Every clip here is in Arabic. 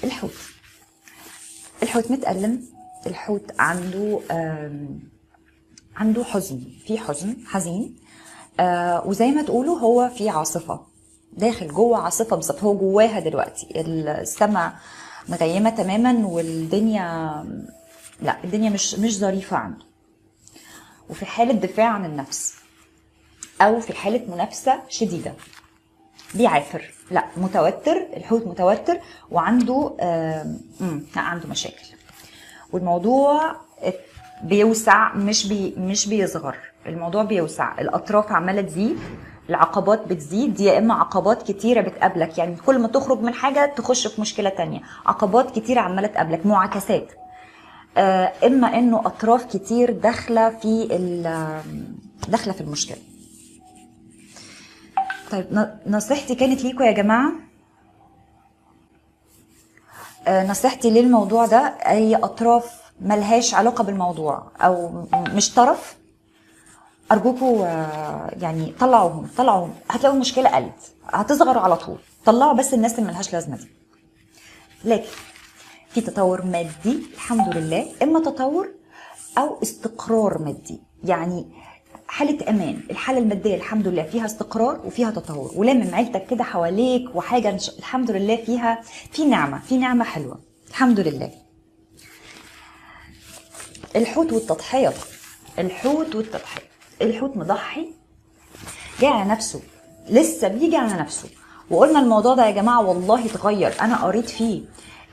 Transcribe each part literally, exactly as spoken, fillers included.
الحوت الحوت متألم، الحوت عنده عنده حزن، في حزن حزين، آه وزي ما تقولوا هو في عاصفة داخل جوه، عاصفة بالظبط هو جواها دلوقتي. السماء مغيمة تماما والدنيا، لا الدنيا مش مش ظريفة عنده، وفي حالة دفاع عن النفس أو في حالة منافسة شديدة، بيعافر، لا متوتر، الحوت متوتر وعنده آه لا عنده مشاكل، والموضوع بيوسع مش بي مش بيصغر، الموضوع بيوسع، الاطراف عماله تزيد، العقبات بتزيد، يا اما عقبات كتيره بتقابلك، يعني كل ما تخرج من حاجه تخش في مشكله تانية، عقبات كتيره عماله تقابلك، معاكسات، آه اما انه اطراف كتير داخله في داخله في المشكله. طيب نصيحتي كانت ليكم يا جماعه، آه نصيحتي للموضوع ده، اي اطراف ملهاش علاقه بالموضوع او مش طرف، ارجوكوا يعني طلعوهم طلعوهم، هتلاقوا المشكله قلت، هتصغروا على طول، طلعوا بس الناس اللي ملهاش لازمه دي. لكن في تطور مادي الحمد لله، اما تطور او استقرار مادي، يعني حاله امان، الحاله الماديه الحمد لله فيها استقرار وفيها تطور، ولامم عيلتك كده حواليك وحاجه الحمد لله فيها، في نعمه، في نعمه حلوه الحمد لله. الحوت والتضحيه، الحوت والتضحيه، الحوت مضحي جاي على نفسه، لسه بيجي على نفسه، وقلنا الموضوع ده يا جماعه والله اتغير، انا قريت فيه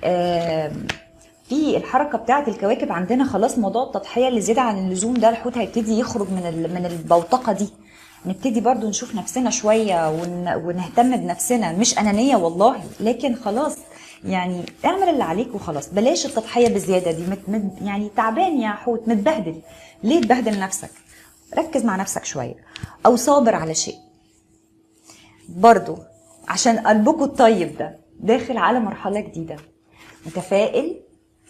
في الحركه بتاعه الكواكب عندنا، خلاص موضوع التضحيه اللي زياده عن اللزوم ده الحوت هيبتدي يخرج من من البوتقه دي، نبتدي برضو نشوف نفسنا شويه ونهتم بنفسنا، مش انانيه والله، لكن خلاص يعني اعمل اللي عليك وخلاص، بلاش التضحيه بزياده دي، مت يعني تعبان يا حوت، متبهدل، ليه تبهدل نفسك؟ ركز مع نفسك شويه، او صابر على شيء برضو، عشان قلبكم الطيب ده داخل على مرحله جديده، متفائل،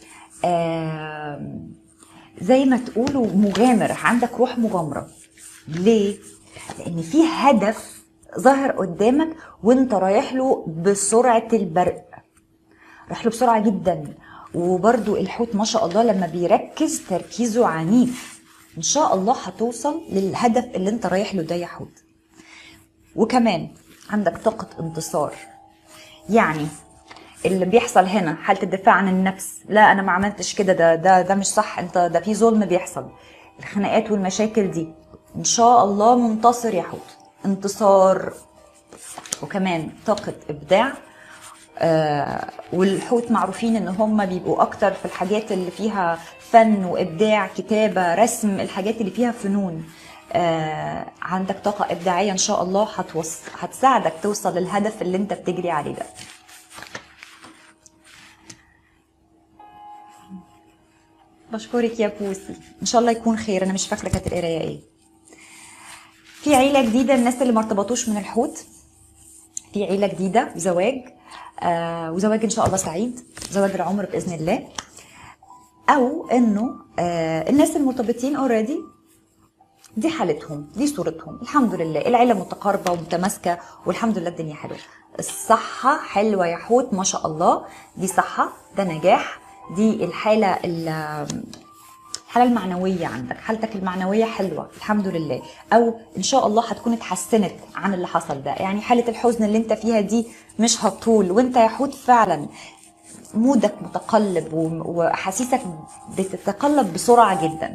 آه زي ما تقولوا مغامر، عندك روح مغامره. ليه؟ لان في هدف ظاهر قدامك وانت رايح له بسرعه البرق، رايح له بسرعه جدا، وبرضو الحوت ما شاء الله لما بيركز تركيزه عنيف، ان شاء الله هتوصل للهدف اللي انت رايح له ده يا حوت. وكمان عندك طاقه انتصار، يعني اللي بيحصل هنا حاله الدفاع عن النفس، لا انا ما عملتش كده، ده ده ده مش صح، انت ده في ظلم بيحصل، الخناقات والمشاكل دي، ان شاء الله منتصر يا حوت، انتصار. وكمان طاقه ابداع، آه والحوت معروفين ان هم بيبقوا اكتر في الحاجات اللي فيها فن وابداع، كتابه، رسم، الحاجات اللي فيها فنون، آه عندك طاقه ابداعيه ان شاء الله هتوص... هتساعدك توصل للهدف اللي انت بتجري عليه ده. بشكرك يا بوسي، ان شاء الله يكون خير، انا مش فاكره كانت القرايه ايه. في عيله جديده، الناس اللي ما ارتبطوش من الحوت، في عيله جديده، زواج، آه وزواج ان شاء الله سعيد، زواج العمر باذن الله، او انه آه الناس المرتبطين اوريدي دي حالتهم، دي صورتهم، الحمد لله العيله متقاربه ومتماسكه والحمد لله الدنيا حلوه، الصحه حلوه يا حوت ما شاء الله، دي صحه، ده نجاح، دي الحاله الحاله المعنويه عندك، حالتك المعنويه حلوه الحمد لله، او ان شاء الله هتكون اتحسنت عن اللي حصل ده، يعني حاله الحزن اللي انت فيها دي مش هتطول، وانت يا حوت فعلا مودك متقلب واحاسيسك بتتقلب بسرعه جدا،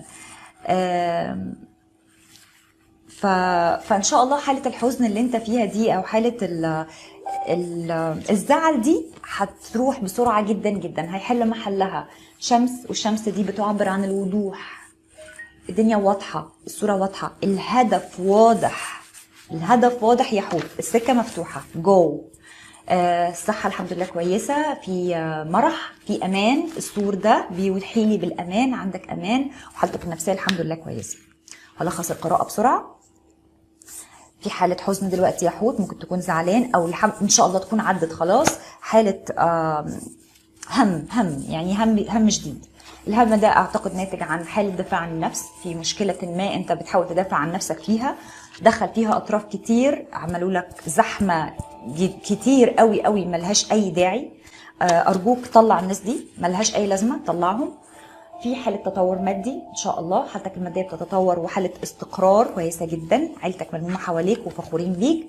ف... فان شاء الله حاله الحزن اللي انت فيها دي او حاله ال... ال... الزعل دي هتروح بسرعه جدا جدا، هيحل محلها شمس، والشمس دي بتعبر عن الوضوح، الدنيا واضحه، الصوره واضحه، الهدف واضح، الهدف واضح يا حوت، السكه مفتوحه، جو، آه الصحه الحمد لله كويسه، في آه مرح، في امان، السور ده بيوحي لي بالامان، عندك امان، وحالتك النفسيه الحمد لله كويسه. هلخص القراءه بسرعه، في حالة حزن دلوقتي يا حوت، ممكن تكون زعلان او ان شاء الله تكون عدت خلاص، حالة هم هم يعني هم هم شديد، الهم ده اعتقد ناتج عن حالة دفاع عن النفس، في مشكلة ما انت بتحاول تدافع عن نفسك فيها، دخل فيها اطراف كتير، عملوا لك زحمة كتير قوي قوي ملهاش اي داعي، ارجوك طلع الناس دي ملهاش اي لازمه، طلعهم. في حاله تطور مادي ان شاء الله، حالتك الماديه بتتطور، وحاله استقرار كويسه جدا، عيلتك ملمومه حواليك وفخورين بيك.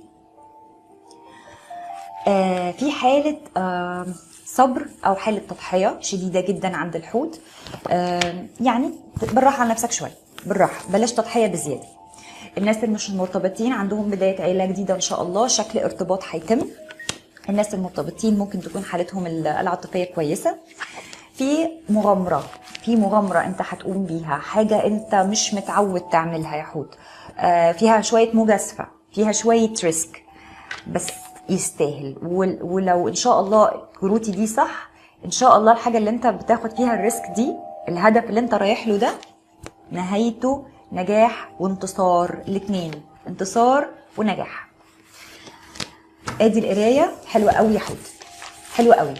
آه في حاله آه صبر او حاله تضحيه شديده جدا عند الحوت. آه يعني بالراحه على نفسك شويه، بالراحه، بلاش تضحيه بزياده. الناس اللي مش مرتبطين عندهم بدايه عيله جديده ان شاء الله، شكل ارتباط هيتم. الناس المرتبطين ممكن تكون حالتهم العاطفيه كويسه. في مغامره، في مغامره انت هتقوم بيها، حاجه انت مش متعود تعملها يا حوت. آه فيها شويه مجازفه، فيها شويه ريسك، بس يستاهل. ولو ان شاء الله كروتي دي صح، ان شاء الله الحاجه اللي انت بتاخد فيها الريسك دي، الهدف اللي انت رايح له ده نهايته نجاح وانتصار، الاثنين انتصار ونجاح. ادي القرايه حلوه قوي يا حوت، حلوه قوي.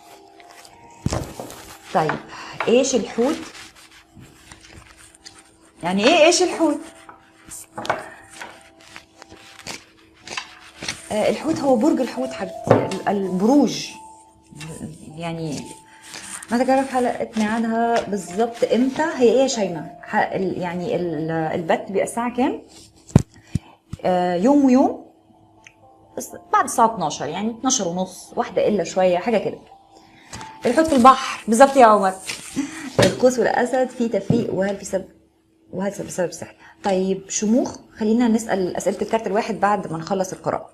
طيب ايش الحوت؟ يعني ايه ايش الحوت؟ آه الحوت هو برج الحوت حبيبتي، البروج. يعني ما تعرف حلقه ميعادها بالظبط امتى؟ هي ايه يا شيماء؟ يعني البث بيبقى الساعه كام؟ آه يوم ويوم، بس بعد الساعه اتناشر، يعني اتناشر ونص، واحده الا شويه، حاجه كده. الحوت في البحر بالظبط يا عمر. القوس والاسد في تفريق، وهل في سبب وهل بسبب سحر؟ طيب شموخ، خلينا نسال اسئله الكارت الواحد بعد ما نخلص القراءه.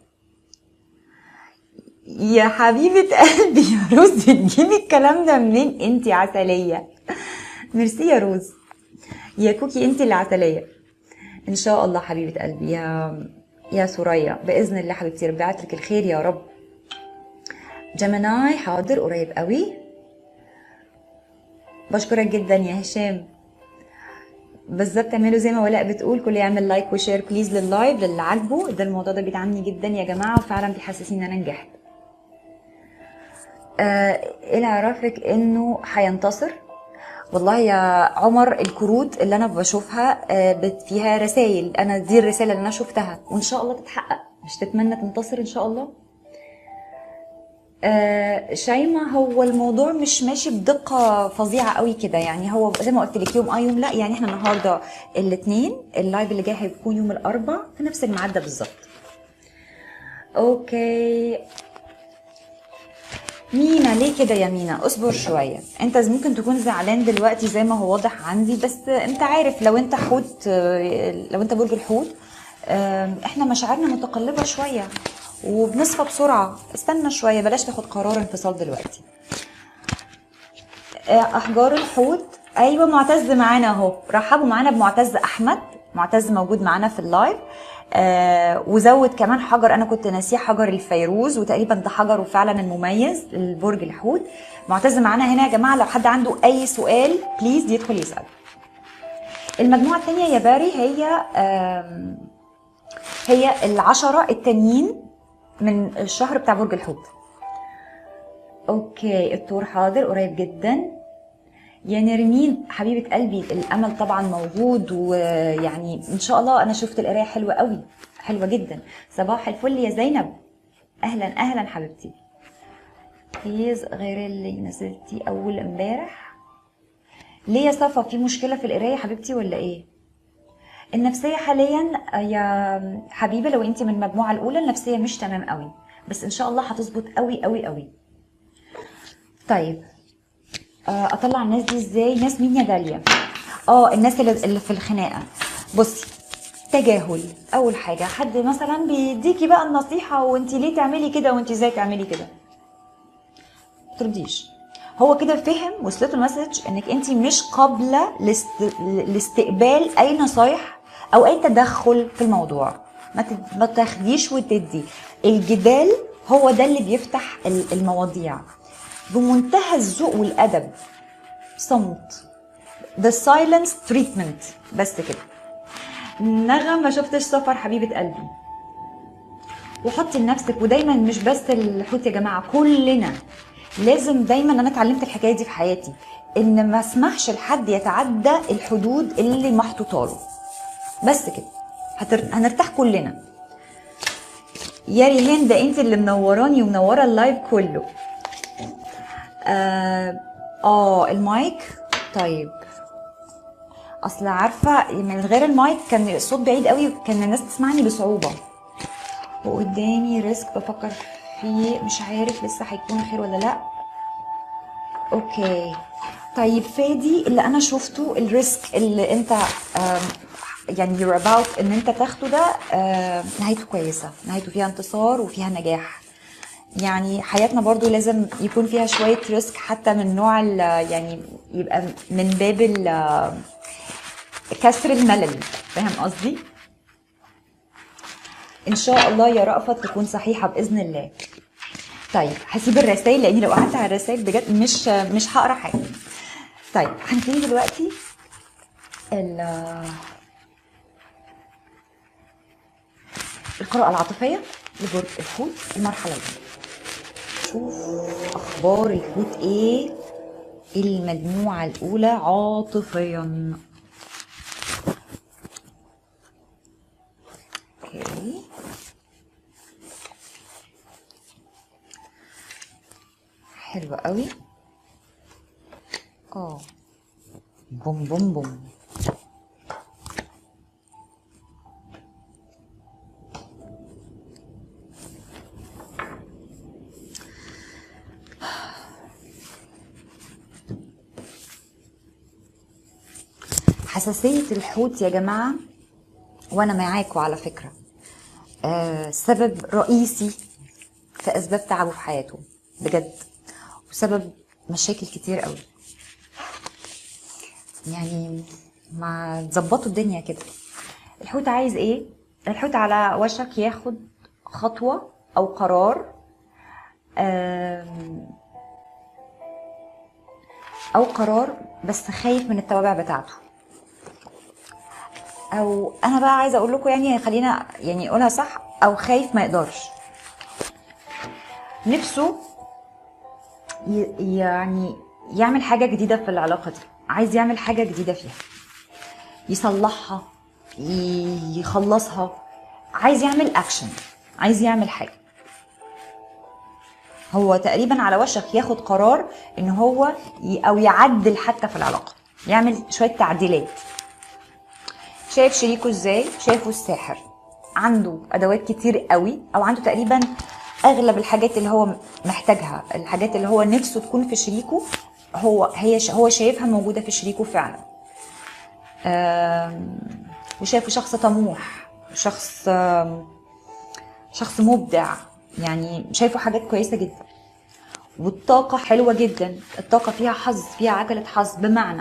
يا حبيبه قلبي يا روز، بتجيبي الكلام ده منين؟ انتي عسليه. ميرسي يا روز. يا كوكي انتي اللي عسليه ان شاء الله حبيبه قلبي. يا يا سوريا باذن الله حبيبتي، ربي يبعت لك الخير يا رب. جيميناي حاضر قريب قوي. بشكرك جدا يا هشام. بالظبط، اعملوا زي ما ولاء بتقول، كل يعمل لايك وشير بليز لللايف للي عاجبه ده. الموضوع ده بيدعمني جدا يا جماعه، وفعلا بيحسسني ان انا نجحت. آه ايه اللي عرفك انه هينتصر؟ والله يا عمر الكروت اللي انا بشوفها آه فيها رسائل، انا دي الرساله اللي انا شفتها، وان شاء الله تتحقق. مش تتمنى تنتصر ان شاء الله؟ آه شيماء، هو الموضوع مش ماشي بدقه فظيعه قوي كده، يعني هو زي ما قلت لك يوم اه يوم لا. يعني احنا النهارده الاثنين، اللايف اللي جاي هيكون يوم الاربعاء في نفس الميعاد ده بالظبط. اوكي مينا، ليه كده يا مينا؟ اصبر شويه، انت ممكن تكون زعلان دلوقتي زي ما هو واضح عندي، بس انت عارف لو انت حوت، لو انت برج الحوت، احنا مشاعرنا متقلبه شويه وبنصفى بسرعه. استنى شويه، بلاش تاخد قرار انفصال دلوقتي. احجار الحوت، ايوه معتز معانا اهو. رحبوا معانا بمعتز احمد، معتز موجود معانا في اللايف. آه وزود كمان حجر انا كنت ناسيه، حجر الفيروز، وتقريبا ده حجره فعلا المميز للبرج الحوت. معتز معانا هنا يا جماعه، لو حد عنده اي سؤال بليز يدخل يسال. المجموعه الثانيه يا باري هي آه هي العشره التانيين من الشهر بتاع برج الحوت. اوكي الطور حاضر قريب جدا. يا نرمين حبيبه قلبي، الامل طبعا موجود، ويعني ان شاء الله انا شفت القرايه حلوه قوي، حلوه جدا. صباح الفل يا زينب، اهلا اهلا حبيبتي. بليز غير اللي نزلتي اول امبارح. ليه يا صفا، في مشكله في القرايه حبيبتي ولا ايه؟ النفسيه حاليا يا حبيبه، لو انت من المجموعه الاولى النفسيه مش تمام قوي، بس ان شاء الله هتظبط قوي قوي قوي. طيب اطلع الناس دي ازاي؟ ناس مين يا داليا؟ اه الناس اللي في الخناقه. بصي، تجاهل اول حاجه. حد مثلا بيديكي بقى النصيحه، وانت ليه تعملي كده، وانت ازاي تعملي كده، ما ترديش. هو كده فهم، وصلته المسج انك انت مش قابله لاست... لاستقبال اي نصايح او اي تدخل في الموضوع. ما, تد... ما تاخديش وتدي. الجدال هو ده اللي بيفتح المواضيع بمنتهى الذوق والادب. صمت، the silence treatment، بس كده. نغم ما شفتش سفر حبيبه قلبي. وحطي لنفسك، ودايما مش بس الحوت يا جماعه، كلنا لازم دايما، انا اتعلمت الحكايه دي في حياتي، ان ما اسمحش لحد يتعدى الحدود اللي محطوطه له. بس كده هتر... هنرتاح كلنا. يا ريهان، ده انت اللي منوراني ومنوره اللايف كله. اه, آه المايك. طيب اصل عارفه من غير المايك كان الصوت بعيد قوي، كان الناس تسمعني بصعوبه. وقدامي ريسك بفكر فيه، مش عارف لسه هيكون خير ولا لا. اوكي طيب فادي، اللي انا شفته الريسك اللي انت آم، يعني you're about ان انت تاخده ده، آم، نهايته كويسه، نهايته فيها انتصار وفيها نجاح. يعني حياتنا برضو لازم يكون فيها شويه ريسك، حتى من نوع ال- يعني يبقى من باب ال- كسر الملل، فاهم قصدي؟ ان شاء الله يا رأفت تكون صحيحه باذن الله. طيب هسيب الرسائل، لاني لو قعدت على الرسائل بجد مش مش هقرا حاجه. طيب هنبتدي دلوقتي ال- القراءة العاطفية لبرج الحوت المرحلة دي. شوف أخبار الحوت إيه المجموعة الأولى عاطفيا. أوكي حلوة قوي. اه بوم بوم بوم. حساسية الحوت يا جماعة، وأنا معاكوا على فكرة، آه سبب رئيسي في أسباب تعبه في حياته بجد، وسبب مشاكل كتير قوي. يعني ما تظبطوا الدنيا كده. الحوت عايز ايه؟ الحوت على وشك ياخد خطوة او قرار، آم، او قرار بس خايف من التوابع بتاعته. او انا بقى عايزه اقول لكم، يعني خلينا يعني اقولها صح، او خايف ما يقدرش. نفسه ي- يعني يعمل حاجه جديده في العلاقه دي، عايز يعمل حاجه جديده فيها، يصلحها، ي- يخلصها، عايز يعمل اكشن، عايز يعمل حاجه. هو تقريبا على وشك ياخد قرار ان هو ي- او يعدل حتى في العلاقه، يعمل شويه تعديلات. شايف شريكه ازاي؟ شايفه الساحر، عنده ادوات كتير قوي، او عنده تقريبا اغلب الحاجات اللي هو محتاجها، الحاجات اللي هو نفسه تكون في شريكه، هو هي هو شايفها موجوده في شريكه فعلا. آم، وشايفه شخص طموح، شخص آم، شخص مبدع، يعني شايفه حاجات كويسه جدا. والطاقة حلوة جدا، الطاقة فيها حظ، فيها عجلة حظ، بمعنى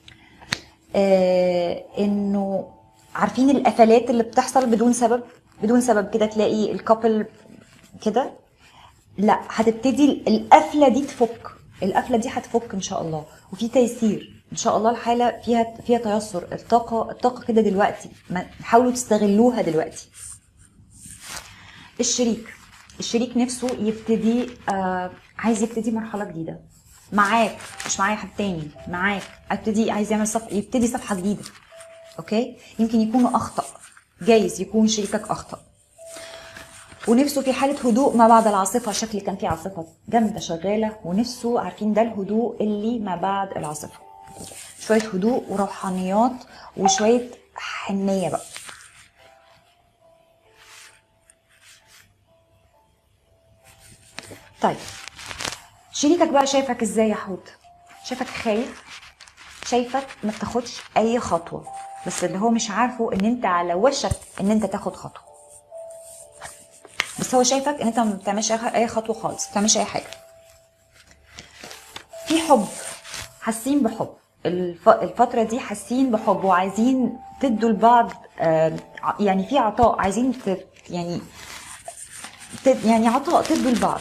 آه انه عارفين القفلات اللي بتحصل بدون سبب، بدون سبب كده تلاقي الكابل كده، لا هتبتدي القفلة دي تفك، القفلة دي هتفك ان شاء الله، وفي تيسير ان شاء الله، الحالة فيها فيها تيسر. الطاقة الطاقة كده دلوقتي، ما- حاولوا تستغلوها دلوقتي. الشريك الشريك نفسه يبتدي، آه عايز يبتدي مرحله جديده معاك، مش معايا حد تاني، معاك. ابتدي عايز يعمل صف يبتدي صفحه جديده. اوكي يمكن يكونوا اخطا، جايز يكون شريكك اخطا، ونفسه في حاله هدوء ما بعد العاصفه. شكل كان في عاصفه جامده شغاله، ونفسه عارفين ده الهدوء اللي ما بعد العاصفه، شويه هدوء وروحانيات وشويه حنيه بقى. طيب شريكك بقى شايفك ازاي يا حوت؟ شايفك خايف، شايفك ما بتاخدش اي خطوه، بس اللي هو مش عارفه ان انت على وشك ان انت تاخد خطوه، بس هو شايفك ان انت ما بتعملش اي خطوه خالص، ما بتعملش اي حاجه. في حب، حاسين بحب الف- الفتره دي، حاسين بحب وعايزين تدوا لبعض، آه، يعني في عطاء، عايزين ت- يعني ت- يعني عطاء تدوا لبعض.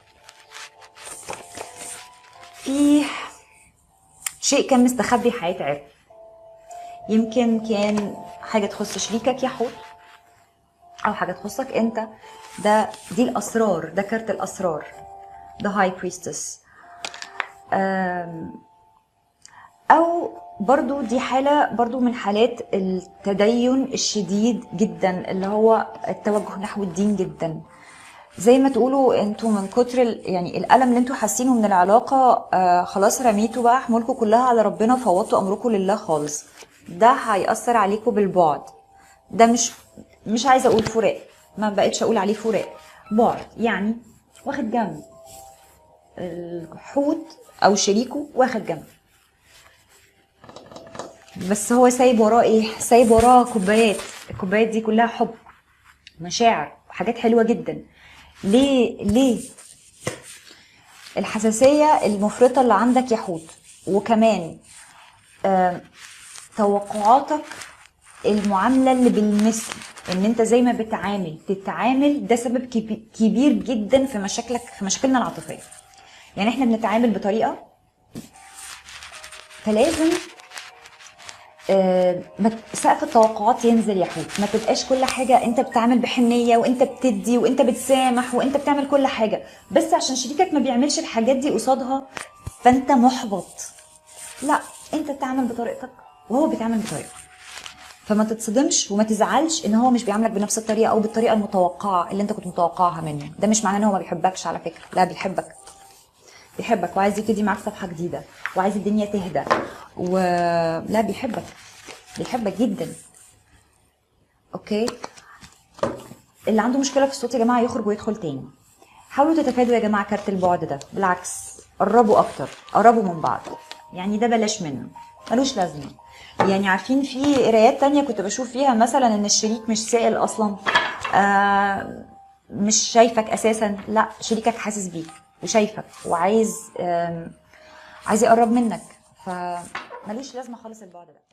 في شيء كان مستخبي هيتعرف، يمكن كان حاجه تخص شريكك يا حوت، او حاجه تخصك انت. ده دي الاسرار، ده كارت الاسرار، the high priestess. او برضو دي حالة برضو من حالات التدين الشديد جدا، اللي هو التوجه نحو الدين جدا. زي ما تقولوا انتوا من كتر ال- يعني الالم اللي انتوا حاسينه من العلاقه، آه خلاص رميتوا بقى حمولكم كلها على ربنا، فوضتوا امركم لله خالص. ده هيأثر عليكم بالبعد. ده مش مش عايزه اقول فراق، ما بقتش اقول عليه فراق، بعد يعني. واخد جنب الحوت او شريكه، واخد جنب، بس هو سايب وراه ايه؟ سايب وراه كوبايات. الكوبايات دي كلها حب، مشاعر، وحاجات حلوه جدا. ليه ليه الحساسيه المفرطه اللي عندك يا حوت؟ وكمان آه توقعاتك، المعامله اللي بالمثل، ان انت زي ما بتعامل تتعامل، ده سبب كبي- كبير جدا في مشاكلك، في مشاكلنا العاطفيه. يعني احنا بنتعامل بطريقه، فلازم آه، ما ت- سقف التوقعات ينزل يا حوت. ما تبقاش كل حاجه انت بتعمل بحنيه، وانت بتدي، وانت بتسامح، وانت بتعمل كل حاجه، بس عشان شريكك ما بيعملش الحاجات دي قصادها فانت محبط. لا، انت بتعمل بطريقتك وهو بيتعمل بطريقته، فما تتصدمش وما تزعلش ان هو مش بيعاملك بنفس الطريقه او بالطريقه المتوقعه اللي انت كنت متوقعها منه. ده مش معناه ان هو ما بيحبكش على فكره، لا بيحبك، بيحبك وعايز يبتدي معاك صفحه جديده، وعايز الدنيا تهدى، ولا بيحبك، بيحبك جدا. اوكي. اللي عنده مشكله في الصوت يا جماعه يخرج ويدخل تاني. حاولوا تتفادوا يا جماعه كارت البعد ده، بالعكس قربوا اكتر، قربوا من بعض. يعني ده بلاش منه، ملوش لازمه. يعني عارفين في قرايات تانية كنت بشوف فيها مثلا ان الشريك مش سائل اصلا، آه مش شايفك اساسا، لا شريكك حاسس بيك وشايفك وعايز آه عايز يقرب منك، فملوش لازمه خالص البعد ده.